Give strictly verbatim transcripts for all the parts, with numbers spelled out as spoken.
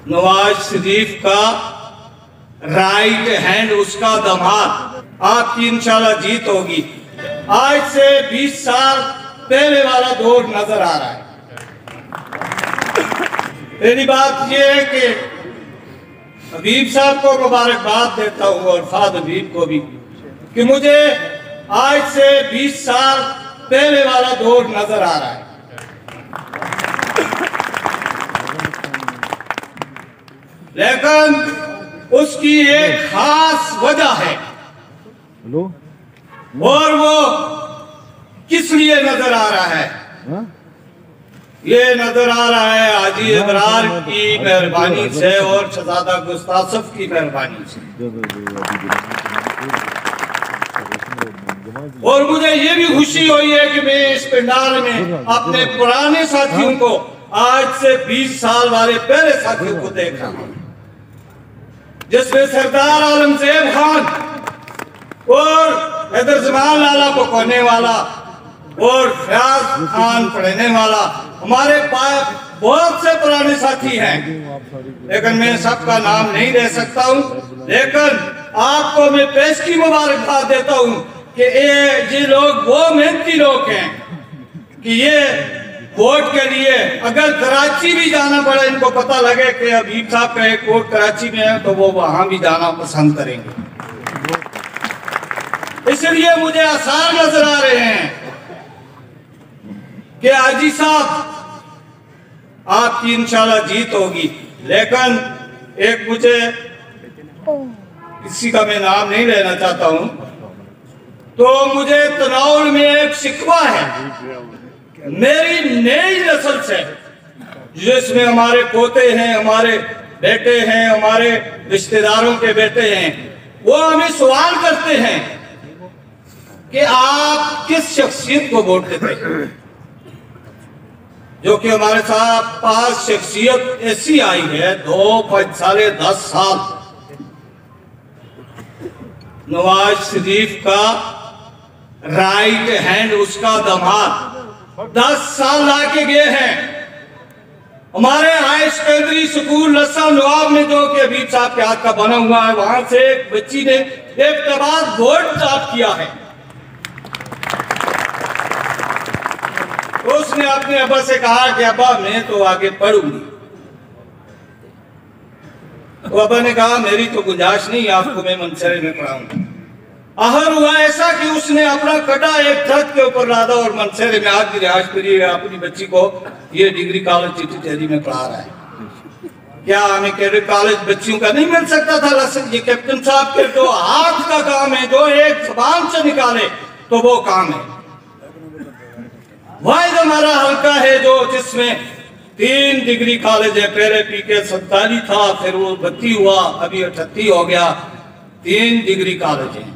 नवाज शरीफ का right hand, उसका दामाद, आपकी इंशाल्लाह जीत होगी। आज से बीस साल पहले वाला दौर नजर आ रहा है। पहली बात यह है कि हबीब साहब को मुबारकबाद देता हूं और फाद हबीब को भी कि मुझे आज से बीस साल पहले वाला दौर नजर आ रहा है। लेकिन उसकी एक खास वजह है और वो किस लिए नजर आ रहा है? हा? ये नजर आ रहा है हाजी इमरान की मेहरबानी से और शहजादा गुस्तासफ की मेहरबानी से। और मुझे ये भी खुशी हुई है कि मैं इस पंडाल में अपने पुराने साथियों को आज से बीस साल वाले पहले साथियों को देख रहा हूं, जिसमें सरदार आलमजेब खान और हैदर जमान लाला को कहने वाला और फयाज खान पढ़ने वाला हमारे पास बहुत से पुराने साथी हैं, लेकिन मैं सबका नाम नहीं ले सकता हूं। लेकिन आपको मैं पेश की मुबारकबाद देता हूं कि ये ये लोग वो मेहनती लोग हैं कि ये वोट के लिए अगर कराची भी जाना पड़े, इनको पता लगे कि हबीब साहब का एक वोट कराची में है, तो वो वहां भी जाना पसंद करेंगे। इसलिए मुझे आसार नजर आ रहे हैं कि हाजी साहब आपकी इंशाल्लाह जीत होगी। लेकिन एक मुझे किसी का मैं नाम नहीं लेना चाहता हूं, तो मुझे तनाउल में एक शिकवा है मेरी नई नस्ल से, जिसमें हमारे पोते हैं, हमारे बेटे हैं, हमारे रिश्तेदारों के बेटे हैं। वो हमें सवाल करते हैं कि आप किस शख्सियत को वोट देते हैं, जो कि हमारे साथ पास शख्सियत ऐसी आई है दो पांच साढ़े दस साल नवाज शरीफ का राइट हैंड, उसका दामाद दस साल ला के गए हैं। हमारे हाई सेकेंडरी स्कूल लस्सा नवाब में जो कि हबीब साहब के हाथ का बना हुआ है, वहां से एक बच्ची ने एक तबाद वोट साफ किया है। उसने अपने अब्बा से कहा कि अब्बा मैं तो आगे पढ़ूंगी। तो अब्बा ने कहा मेरी तो गुंजाइश नहीं, आपको मैं मनसरे में पढ़ाऊंगा। आहर हुआ ऐसा कि उसने अपना कटा एक छत के ऊपर लादा और मनसरे में आज की रिहाइश करी अपनी बच्ची को ये डिग्री कॉलेज चिट्ठी चेरी में पढ़ा रहा है। क्या हमें कैडेट कॉलेज बच्चियों का नहीं मिल सकता था लसन? ये कैप्टन साहब के जो हाथ का काम है, जो एक जबान से निकाले तो वो काम है। वाहिद हमारा हल्का है जो जिसमें तीन डिग्री कॉलेज है। पहले पी के सत्ताली था, फिर वो बत्ती हुआ, अभी अठत्ती हो गया। तीन डिग्री कॉलेज है।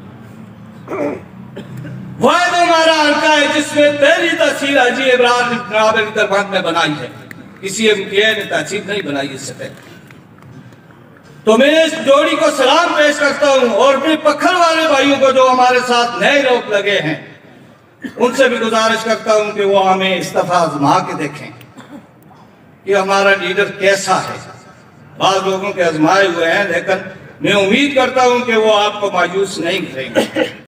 वाहिद हमारा हल्का है जिसमें पहली तहसील हाजी इमरान की दरबार में बनाई है, किसी एमपीए ने तहसील नहीं बनाई इससे पहले। तो मैं इस जोड़ी को सलाम पेश करता हूं और अपने पखल वाले भाइयों को जो हमारे साथ नए लोग लगे हैं, उनसे भी गुजारिश करता हूं कि वो हमें इस्तीफा आजमा के देखें कि हमारा लीडर कैसा है। बाद लोगों के आजमाए हुए हैं, लेकिन मैं उम्मीद करता हूं कि वो आपको मायूस नहीं करेंगे।